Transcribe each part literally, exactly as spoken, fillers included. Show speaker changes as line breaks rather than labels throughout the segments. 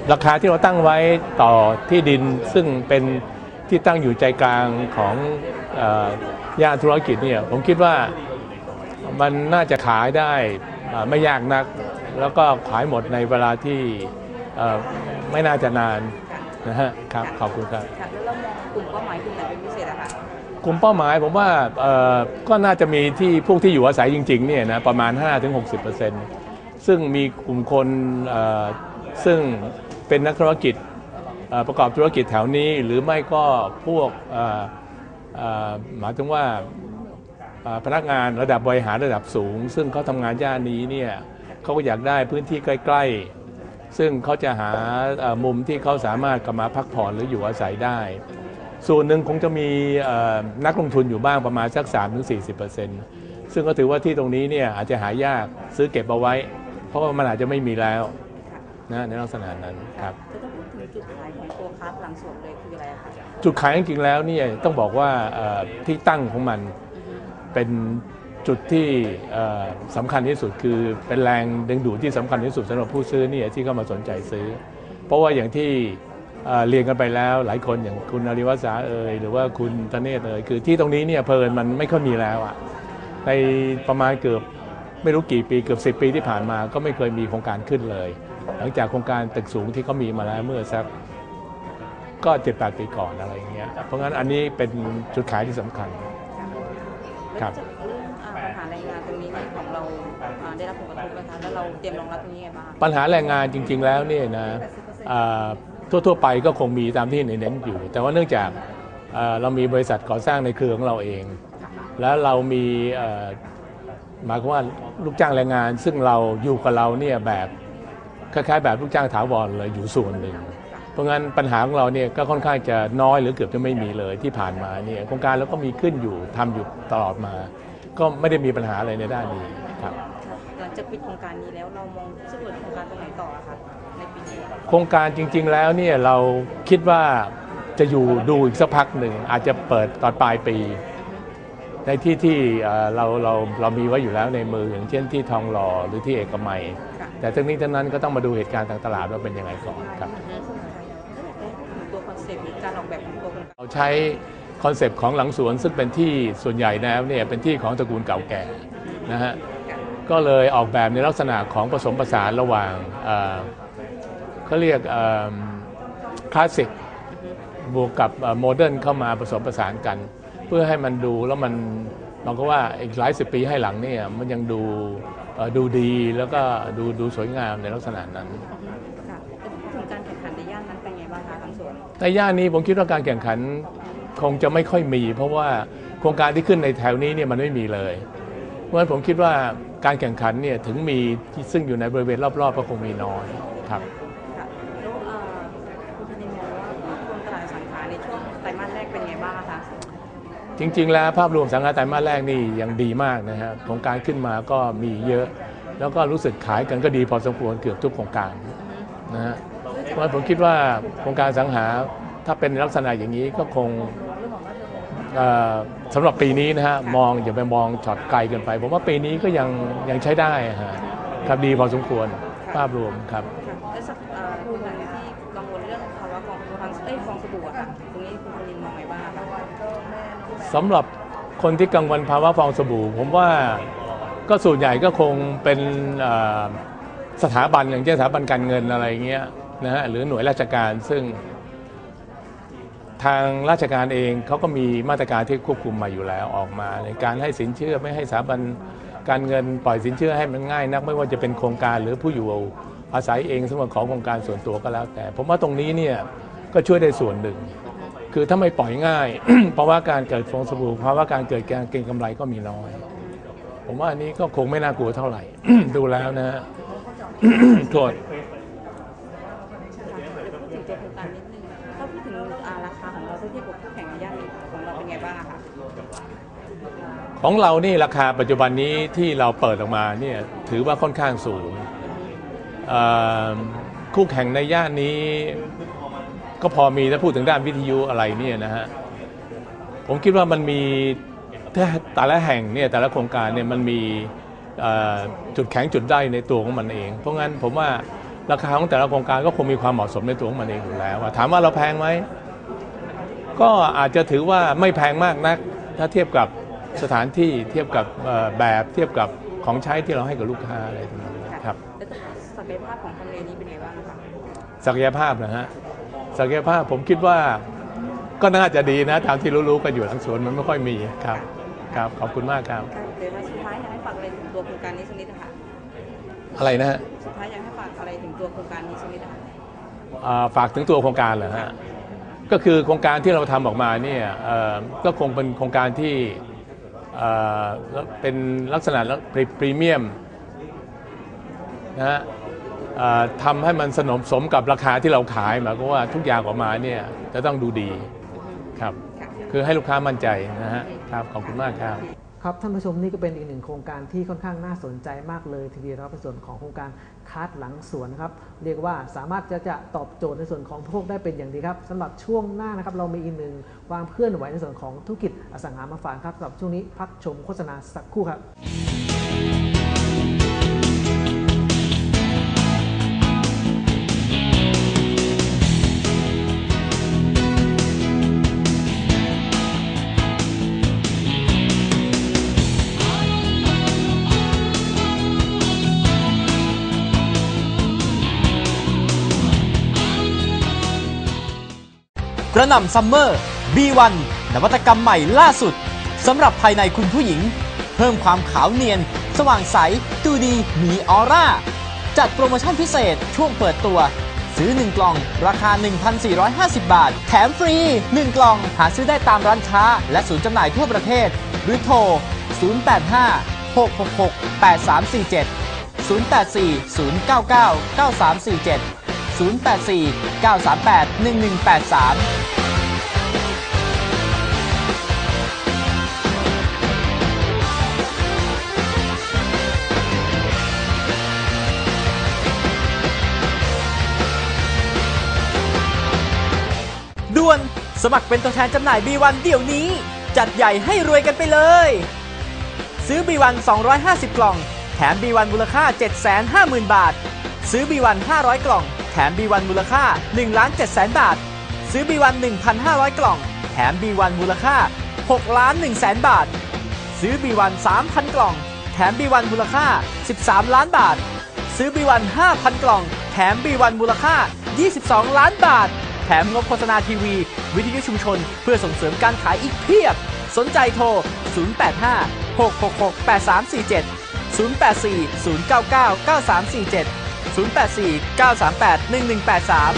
ราคาที่เราตั้งไว้ต่อที่ดินซึ่งเป็นที่ตั้งอยู่ใจกลางของย่านธุรกิจเนี่ยผมคิดว่ามันน่าจะขายได้ไม่ยากนักแล้วก็ขายหมดในเวลาที่ไม่น่าจะนานนะฮะครับขอบคุณครับ
แล้วเรามองกลุ่มเป้าหมายกลุ่มไหนเป็นพิเศษอะคะ
กลุ่มเป้าหมายผมว่าก็น่าจะมีที่พวกที่อยู่อาศัยจริงๆเนี่ยนะประมาณ ห้าถึงหกสิบเปอร์เซ็นต์ ซึ่งมีกลุ่มคนซึ่งเป็นนักธุรกิจประกอบธุรกิจแถวนี้หรือไม่ก็พวกหมายถึงว่าพนักงานระดับบริหารระดับสูงซึ่งเขาทำงานย่านนี้เนี่ยเขาก็อยากได้พื้นที่ใกล้ๆซึ่งเขาจะหามุมที่เขาสามารถกลับมาพักผ่อนหรืออยู่อาศัยได้ส่วนหนึ่งคงจะมีนักลงทุนอยู่บ้างประมาณสัก สามถึงสี่สิบเปอร์เซ็นต์ ซึ่งก็ถือว่าที่ตรงนี้เนี่ยอาจจะหายากซื้อเก็บเอาไว้เพราะว่ามันอาจจะไม่มีแล้วนะในลักษณะนั้นครับ
จะต้องพูดถึงจุดขายของตัวค้าหลังสวนเลยคืออะไรคะ
จุดขายจริงๆแล้วเนี่ยต้องบอกว่าที่ตั้งของมันเป็นจุดที่สำคัญที่สุดคือเป็นแรงดึงดูดที่สำคัญที่สุดสำหรับผู้ซื้อเนี่ยที่เข้ามาสนใจซื้อเพราะว่าอย่างที่เรียนกันไปแล้วหลายคนอย่างคุณอาริวัษาเอ่ยหรือว่าคุณธเนศเอ่ยคือที่ตรงนี้เนี่ยเพลินมันไม่ค่อยมีแล้วอ่ะในประมาณเกือบไม่รู้กี่ปีเกือบสิบปีที่ผ่านมาก็ไม่เคยมีโครงการขึ้นเลยหลังจากโครงการตึกสูงที่เขามีมาแล้วเมื่อสักก็เจ็ดแปดปีก่อนอะไรอย่างเงี้ยเพราะงั้นอันนี้เป็นจุดขายที่สำคัญ
ครับเรื่องปัญหาแรงงานตรงนี้ของเราได้รับผลกระทบไหมคะแล้วเราเตรียมรองรับตรงนี้ไงบ้าง
ปัญหาแรงงานจริงๆแล้วเนี่ยนะทั่วๆไปก็คงมีตามที่เน้นอยู่แต่ว่าเนื่องจากเรามีบริษัทก่อสร้างในเครือของเราเองแล้วเรามีหมายความว่าลูกจ้างแรงงานซึ่งเราอยู่กับเราเนี่ยแบบคล้ายๆแบบลูกจ้างถาวรเลยอยู่ส่วนหนึ่งเพราะงั้นปัญหาของเราเนี่ยก็ค่อนข้างจะน้อยหรือเกือบจะไม่มีเลยที่ผ่านมาเนี่ยโครงการเราก็มีขึ้นอยู่ทำอยู่ตลอดมาก็ไม่ได้มีปัญหาอะไรในด้านนี้ครับ
หลังจากปิดโครงการนี้แล้วเรามองสำรวจโครงการตรงไหนต่อคะในปีนี้
โครงการจริงๆแล้วเนี่ยเราคิดว่าจะอยู่ดูอีกสักพักหนึ่งอาจจะเปิดตอนปลายปีในที่ที่เราเราเรามีไว้อยู่แล้วในมืออย่างเช่นที่ทองหล่อหรือที่เอกมัยแต่ทั้งนี้ทั้งนั้นก็ต้องมาดูเหตุการณ์ทางตลาดว่าเป็นยังไงก่อนครับ
ตัวคอนเซ็ปต์หรือการออกแบบของตัว
เราใช้คอนเซ็ปต์ของหลังสวนซึ่งเป็นที่ส่วนใหญ่แล้วเนี่ยเป็นที่ของตระกูลเก่าแก่นะฮะก็เลยออกแบบในลักษณะของผสมผสานระหว่างเขาเรียกคลาสสิกบวกกับโมเดิร์นเข้ามาผสมผสานกันเพื่อให้มันดูแล้วมันเราก็ว่าอีกหลายสิบปีให้หลังเนี่ยมันยังดูดูดีแล้วก็ดูดูสวยงามในลักษณะนั้น
ค่ะถึงการแข่งขันในย่านนั้นเป็นไงบ้างคะทั้งส่วน
ในย่านนี้ผมคิดว่าการแข่งขันคงจะไม่ค่อยมีเพราะว่าโครงการที่ขึ้นในแถวนี้เนี่ยมันไม่มีเลยเพราะฉะนั้นผมคิดว่าการแข่งขันเนี่ยถึงมีซึ่งอยู่ในบริเวณรอบๆก็คงมีน้อยครับ
ค่ะแล้วคุณธนินมองว่าภาพรวมตลาดสังหาในช่วงไตรมาสแรกเป็นไงบ้างคะ
จริงๆแล้วภาพรวมสังหาไตรมาสแรกนี่ยังดีมากนะฮะโครงการขึ้นมาก็มีเยอะแล้วก็รู้สึกขายกันก็ดีพอสมควรเกือบทุกโครงการนะฮะเพราะผมคิดว่าโครงการสังหาถ้าเป็นลักษณะอย่างนี้ก็คงสำหรับปีนี้นะฮะมองอย่าไปมองช็อตไกลเกินไปผมว่าปีนี้ก็ยังยังใช้ได้ฮะครับดีพอสมควรภาพรวมครับ
และสักคุณไหนที่กังวลเรื่องภาวะของทางเอ้ยฟองสบู่อะค่ะตรงนี้คุณธนินมองไงบ้าง
สำหรับคนที่กังวลภาวะฟองสบู่ผมว่าก็ส่วนใหญ่ก็คงเป็นสถาบันอย่างเช่นสถาบันการเงินอะไรเงี้ยนะฮะหรือหน่วยราชการซึ่งทางราชการเองเขาก็มีมาตรการที่ควบคุมมาอยู่แล้วออกมาในการให้สินเชื่อไม่ให้สถาบันการเงินปล่อยสินเชื่อให้มันง่ายนักไม่ว่าจะเป็นโครงการหรือผู้อยู่อาศัยเองสมมติของโครงการส่วนตัวก็แล้วแต่ผมว่าตรงนี้เนี่ยก็ช่วยได้ส่วนหนึ่งคือถ้าไม่ปล่อยง่าย เพราะว่าการเกิดฟองสบู่เพราะว่าการเกิดการเก็งกำไรก็มีน้อยผมว่าอันนี้ก็คงไม่น่ากลัวเท่าไหร่ ดูแล้วนะโทษ
พูดถึงตัวโครงการนิดนึงถ้าพูดถึงราคาของเราเทียบกับคู่แข่งในย่านของเราเป็นไงบ้างคะ
ของเรานี่ราคาปัจจุบันนี้ที่เราเปิดออกมาเนี่ยถือว่าค่อนข้างสูงคู่แข่งในย่านนี้ก็พอมีถ้าพูดถึงด้านวิทยุอะไรเนี่ยนะฮะผมคิดว่ามันมีแต่ละแห่งเนี่ยแต่ละโครงการเนี่ยมันมีจุดแข็งจุดด้อยในตัวของมันเองเพราะงั้นผมว่าราคาของแต่ละโครงการก็คงมีความเหมาะสมในตัวของมันเองอยู่แล้วถามว่าเราแพงไหมก็อาจจะถือว่าไม่แพงมากนักถ้าเทียบกับสถานที่เทียบกับแบบเทียบกับของใช้ที่เราให้กับลูกค้าอะไรต่างๆครับ
ศักยภาพของทำเลนี้เป็นไงบ้างคะ
ศักยภาพนะฮะศักยภาพผมคิดว่าก็น่าจะดีนะตามที่รู้ๆกันอยู่ทั้งสวนมันไม่ค่อยมีครับครับขอบคุณมากครับ
เดี๋ยวสุดท้ายอยากให้ฝากอะไรถึงตัวโครงการนี้สักนิดนะคะ
อะไรนะฮะ
สุดท้ายอยากให้ฝากอะไรถึงตัวโครงการนี้สักนิดนะคะ
ฝากถึงตัวโครงการเหรอฮะก็คือโครงการที่เราทำออกมาเนี่ยก็คงเป็นโครงการที่เป็นลักษณะพรีเมียมนะฮะทำให้มันสนมสมกับราคาที่เราขายหมายความว่าทุกอย่างออกมาเนี่ยจะต้องดูดีครับคือให้ลูกค้ามั่นใจนะฮะครับขอบคุณมากครับ
ครับท่านผู้ชมนี่ก็เป็นอีกหนึ่งโครงการที่ค่อนข้างน่าสนใจมากเลยทีเดียวครับในส่วนของโครงการคัดหลังสวนครับเรียกว่าสามารถจะจะตอบโจทย์ในส่วนของพวกได้เป็นอย่างดีครับสำหรับช่วงหน้านะครับเรามีอีกหนึ่งความเคลื่อนไหวในส่วนของธุรกิจอสังหาริมทรัพย์ครับสำหรับช่วงนี้พักชมโฆษณาสักครู่ครับ
กระหน่ำซัมเมอร์ บี วัน นวัตกรรมใหม่ล่าสุดสำหรับภายในคุณผู้หญิงเพิ่มความขาวเนียนสว่างใสดูดีมีออร่าจัดโปรโมชั่นพิเศษช่วงเปิดตัวซื้อหนึ่งกล่องราคา หนึ่งพันสี่ร้อยห้าสิบ บาทแถมฟรีหนึ่งกล่องหาซื้อได้ตามร้านค้าและศูนย์จำหน่ายทั่วประเทศหรือโทรศูนย์ แปด ห้า หก หก หก แปด สาม สี่ เจ็ด ศูนย์ แปด สี่ ศูนย์ เก้า เก้า เก้า สาม สี่ เจ็ด ศูนย์ แปด สี่ เก้า สาม แปด หนึ่ง หนึ่ง แปด สามด่วนสมัครเป็นตัวแทนจำหน่าย บี วัน เดี๋ยวนี้จัดใหญ่ให้รวยกันไปเลยซื้อ บี วัน สองร้อยห้าสิบ กล่องแถม บี วัน มูลค่า เจ็ดแสนห้าหมื่น บาทซื้อ บี วัน ห้าร้อย กล่องแถม บี วัน มูลค่า หนึ่งล้านเจ็ดแสน บาทซื้อ บี วัน หนึ่งพันห้าร้อย กล่องแถม บี วัน มูลค่า หกล้านหนึ่งแสน บาทซื้อ บี วัน สามพัน กล่องแถม บี วัน มูลค่า สิบสาม ล้านบาทซื้อ บี วัน ห้าพัน กล่องแถม บี วัน มูลค่า ยี่สิบสอง ล้านบาทแถมงบโฆษณาทีวีวิทยุชุมชนเพื่อส่งเสริมการขายอีกเพียบสนใจโทรศูนย์ แปด ห้า หก หก หก แปด สาม สี่ เจ็ด ศูนย์ แปด สี่ ศูนย์ เก้า เก้า เก้า สาม สี่ เจ็ด ศูนย์ แปด สี่ เก้า สาม แปด หนึ่ง หนึ่ง แปด สาม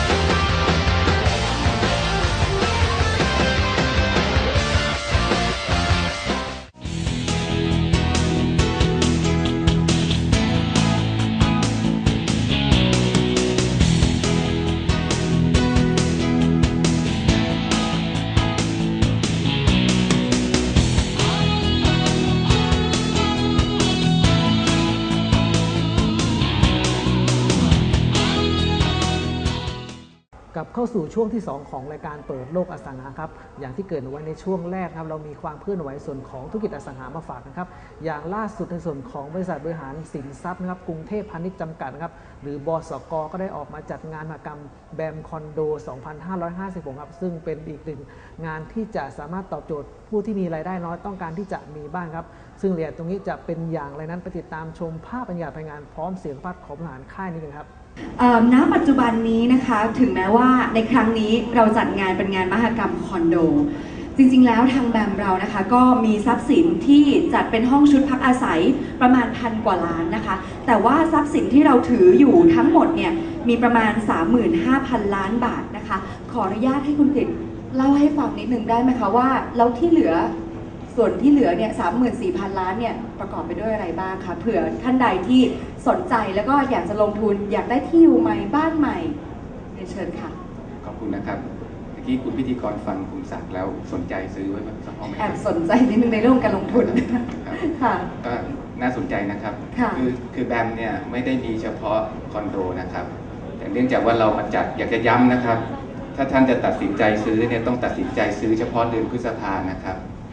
กลับเข้าสู่ช่วงที่สองของรายการเปิดโลกอสังหาครับอย่างที่เกริ่นไว้ในช่วงแรกครับเรามีความเคลื่อนไหวส่วนของธุรกิจอสังหามาฝากนะครับอย่างล่าสุดในส่วนของบริษัทบริหารสินทรัพย์นะครับกรุงเทพพาณิชย์จำกัดนะครับหรือบสก.ก็ได้ออกมาจัดงานมหกรรมแบมคอนโด สองพันห้าร้อยห้าสิบหก ครับซึ่งเป็นอีกหนึ่งงานที่จะสามารถตอบโจทย์ผู้ที่มีรายได้น้อยต้องการที่จะมีบ้านครับซึ่งรายละเอียดตรงนี้จะเป็นอย่างไรนั้นไปติดตามชมภาพบรรยากาศภายงานพร้อมเสียงสัมภาษณ์ของบริหารค่ายนี้กันครับ
ณ ปัจจุบันนี้นะคะถึงแม้ว่าในครั้งนี้เราจัดงานเป็นงานมหกรรมคอนโดจริงๆแล้วทางแบมเรานะคะก็มีทรัพย์สินที่จัดเป็นห้องชุดพักอาศัยประมาณพันกว่าล้านนะคะแต่ว่าทรัพย์สินที่เราถืออยู่ทั้งหมดเนี่ยมีประมาณ สามหมื่นห้าพัน ล้านบาทนะคะขออนุญาตให้คุณกฤษเล่าให้ฟังนิดนึงได้ไหมคะว่าแล้วที่เหลือส่วนที่เหลือเนี่ย สามหมื่นสี่พัน ล้านเนี่ยประกอบไปด้วยอะไรบ้างคะเผื่อท่านใดที่สนใจแล้วก็อยากจะลงทุนอยากได้ที่อยู่ใหม่บ้านใหม่เรียนเชิญค่ะ
ขอบคุณนะครับเมื่อกี้คุณพิธีกรฟังคุณศักดิ์แล้วสนใจซื้อไว้สักห้องไหม
แอบสนใจนิดนึงในเรื่องการลงทุน
ค่ะก็น่าสนใจนะครับคือคือแบมเนี่ยไม่ได้มีเฉพาะคอนโดนะครับแต่เนื่องจากว่าเรามาจัดอยากจะย้ำนะครับถ้าท่านจะตัดสินใจซื้อเนี่ยต้องตัดสินใจซื้อเฉพาะเดือนพฤษภานะครับ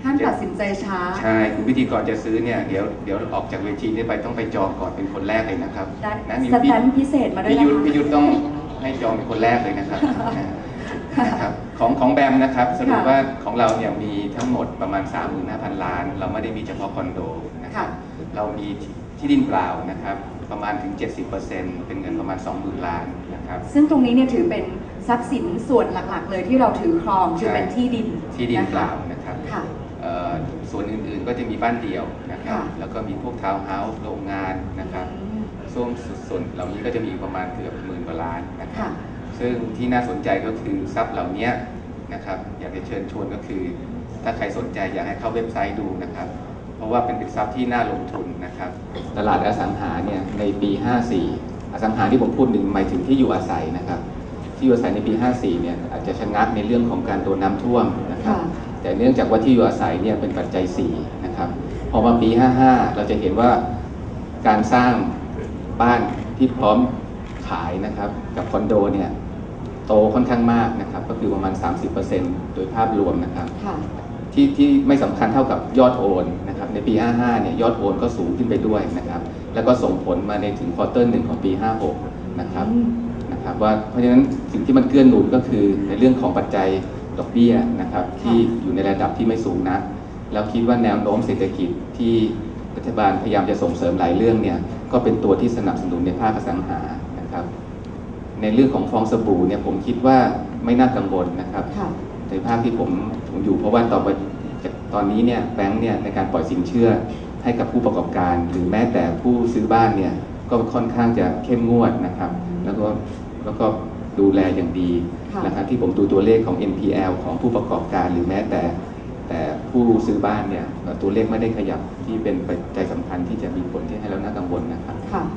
ท่านตัดสินใจช้า
ใช่คุณพิธีกรจะซื้อเนี่ยเดี๋ยวเดี๋ยวออกจากเวทีนี้ไปต้องไปจองก่อนเป็นคนแรกเลยนะครับ
นะมีสแตมป์พิเศษมาด้วย
นะคะพี่ยุทธต้องให้จองเป็นคนแรกเลยนะครับนะครับของของแบมนะครับสรุปว่าของเราเนี่ยมีทั้งหมดประมาณ สามหมื่นห้าพัน ล้านเราไม่ได้มีเฉพาะคอนโดนะครับเรามีที่ดินเปล่านะครับประมาณถึง เจ็ดสิบเปอร์เซ็นต์ เป็นเงินประมาณ สองหมื่น ล้านนะครับ
ซึ่งตรงนี้เนี่ยถือเป็นทรัพย์สินส่วนหลักๆเลยที่เราถือครองคือเป็นที่ดิน
ที่ดินเปล่านะครับส่วนอื่นๆก็จะมีบ้านเดี่ยวนะครับแล้วก็มีพวกทาวน์เฮาส์โรงงานนะครับส่วนส่วนเหล่านี้ก็จะมีประมาณเกือบหมื่นกว่าล้านนะครับซึ่งที่น่าสนใจก็คือทรัพย์เหล่านี้นะครับอยากจะเชิญชวนก็คือถ้าใครสนใจอยากให้เข้าเว็บไซต์ดูนะครับเพราะว่าเป็นทรัพย์ที่น่าลงทุนนะครับตลาดอสังหาเนี่ยในปี ห้าสี่ อสังหาที่ผมพูดถึงหมายถึงที่อยู่อาศัยนะครับที่อยู่อาศัยในปี ห้าสี่ เนี่ยอาจจะชะงักในเรื่องของการโดนน้ำท่วมนะครับแต่เนื่องจากว่าที่อยู่อาศัยเนี่ยเป็นปัจจัยสี่นะครับพอมาปี ห้าห้า เราจะเห็นว่าการสร้างบ้านที่พร้อมขายนะครับกับคอนโดเนี่ยโตค่อนข้างมากนะครับก็คือประมาณ สามสิบเปอร์เซ็นต์ โดยภาพรวมนะครับที่ที่ไม่สำคัญเท่ากับยอดโอนนะครับในปี ห้าห้า เนี่ยยอดโอนก็สูงขึ้นไปด้วยนะครับแล้วก็ส่งผลมาในถึงควอเตอร์หนึ่งของปี ห้าหก นะครับนะครับว่าเพราะฉะนั้นสิ่งที่มันเกื้อหนุนก็คือในเรื่องของปัจจัยดอกเบี้ยนะครับที่อยู่ในระดับที่ไม่สูงนักแล้วคิดว่าแนวโน้มเศรษฐกิจที่รัฐบาลพยายามจะส่งเสริมหลายเรื่องเนี่ยก็เป็นตัวที่สนับสนุนในภาคอสังหานะครับในเรื่องของฟองสบู่เนี่ยผมคิดว่าไม่น่ากังวลนะครับในภาคที่ผมผมอยู่เพราะว่าต่อไปตอนนี้เนี่ยแบงค์เนี่ยในการปล่อยสินเชื่อให้กับผู้ประกอบการหรือแม้แต่ผู้ซื้อบ้านเนี่ยก็ค่อนข้างจะเข้มงวดนะครับแล้วก็แล้วก็ดูแลอย่างดีนะครับที่ผมดูตัวเลขของ เอ็น พี แอล ของผู้ประกอบการหรือแม้แต่แต่ผู้ซื้อบ้านเนี่ยตัวเลขไม่ได้ขยับที่เป็นปัจจัยสำคัญที่จะมีผลที่ให้เราน่ากังวลนะครับ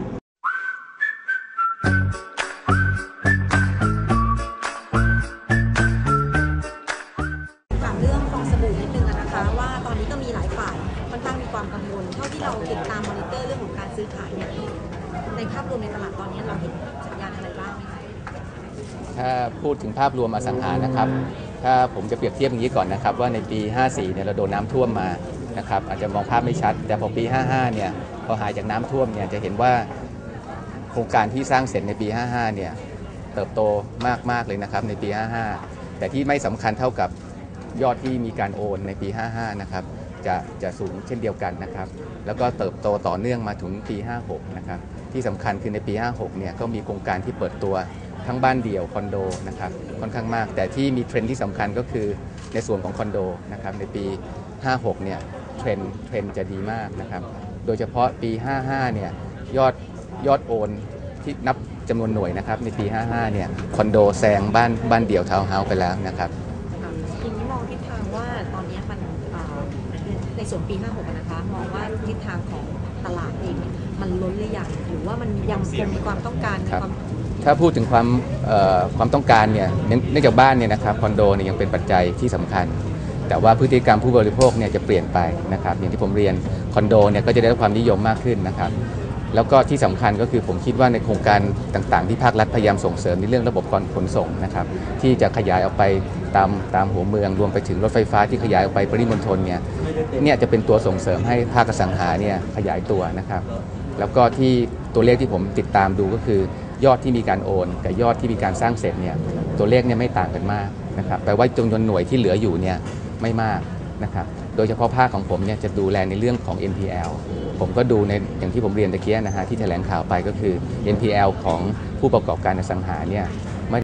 ถามเรื่องฟองสบู่นิดนึงนะคะว่าตอนนี้ก็มีหลายฝ่ายค่อนข้างมีความกังวลเท่าที่เราติดตามมอนิเตอร์เรื่องของการซื้อขายเนี่ยในภาพรวมในตลาดตอนนี้เราเห็นสัญญาณอะไรบ้างไหมคะ
ถ้าพูดถึงภาพรวมอสังหานะครับถ้าผมจะเปรียบเทียบอย่างนี้ก่อนนะครับว่าในปี ห้าสี่ เนี่ยเราโดนน้ำท่วมมานะครับอาจจะมองภาพไม่ชัดแต่พอปี ห้าห้า เนี่ยพอหายจากน้ำท่วมเนี่ยจะเห็นว่าโครงการที่สร้างเสร็จในปี ห้าห้า เนี่ยเติบโตมากๆเลยนะครับในปี ห้าห้า แต่ที่ไม่สำคัญเท่ากับยอดที่มีการโอนในปี ห้าห้า นะครับจะจะสูงเช่นเดียวกันนะครับแล้วก็เติบโตต่อเนื่องมาถึงปี ห้าหก นะครับที่สำคัญคือในปี ห้าหก เนี่ยก็มีโครงการที่เปิดตัวทั้งบ้านเดี่ยวคอนโดนะครับค่อนข้างมากแต่ที่มีเทรนด์ที่สำคัญก็คือในส่วนของคอนโดนะครับในปี ห้าหก เนี่ยเทรนด์เทรนด์จะดีมากนะครับโดยเฉพาะปี ห้าห้า เนี่ยยอดยอดโอนที่นับจำนวนหน่วยนะครับในปี ห้าห้า เนี่ยคอนโดแซงบ้านบ้านเดี่ยวทาวน์เฮาส์ไปแล้วนะครับ
อย่างนี้มองทิศทางว่าตอนนี้มันในส่วนปี ห้าหก นะคะมองว่าทิศทางของตลาดเองมันล้นหรือยังหรือว่ามันยังคงมีความต้องการในความ
ถ้าพูดถึงความความต้องการเนี่ยเนื่องจากบ้านเนี่ยนะครับคอนโดเนี่ยยังเป็นปัจจัยที่สำคัญแต่ว่าพฤติกรรมผู้บริโภคเนี่ยจะเปลี่ยนไปนะครับอย่างที่ผมเรียนคอนโดเนี่ยก็จะได้รับความนิยมมากขึ้นนะครับแล้วก็ที่สำคัญก็คือผมคิดว่าในโครงการต่างๆที่ภาครัฐพยายามส่งเสริมในเรื่องระบบการขนส่งนะครับที่จะขยายออกไปตามตามหัวเมืองรวมไปถึงรถไฟฟ้าที่ขยายออกไปปริมณฑลเนี่ยเนี่ยจะเป็นตัวส่งเสริมให้ภาคอสังหาเนี่ยขยายตัวนะครับแล้วก็ที่ตัวเลขที่ผมติดตามดูก็คือยอดที่มีการโอนกับยอดที่มีการสร้างเสร็จเนี่ยตัวเลขเนี่ยไม่ต่างกันมากนะครับแปลว่าจำนวนหน่วยที่เหลืออยู่เนี่ยไม่มากนะครับโดยเฉพาะภาคของผมเนี่ยจะดูแลในเรื่องของ เอ็น พี แอล ผมก็ดูในอย่างที่ผมเรียนตะเกียนะฮะที่แถลงข่าวไปก็คือ เอ็น พี แอล ของผู้ประกอบการอสังหาเนี่ย